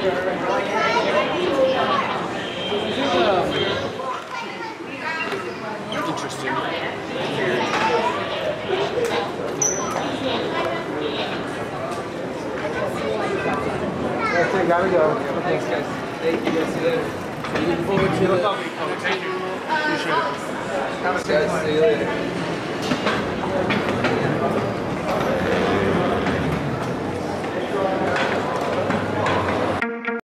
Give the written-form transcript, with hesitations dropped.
Interesting. That's it, gotta go. Thanks, guys. Thank you. Guys. See you later. Looking forward to the... Thank you. Appreciate it. Thanks, guys. See you later.